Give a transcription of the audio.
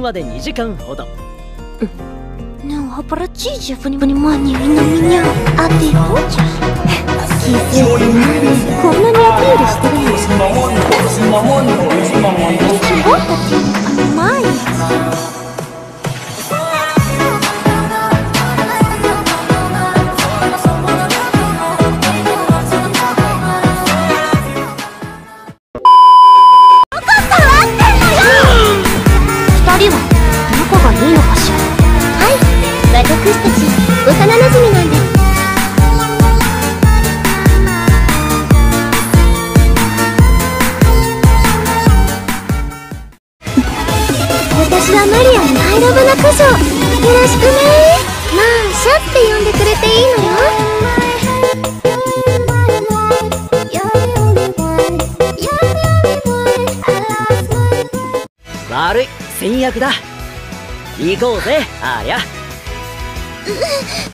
話で2時間ほど。 Non abbracci con i mani in mia a te voce. Chissà come ne apri sto Portati, mai. 私たち幼なじみなんです。私はマリアのアイラブなクジョ。よろしくね。まあシャって呼んでくれていいのよ。 悪い、先約だ。行こうぜ、ありゃ。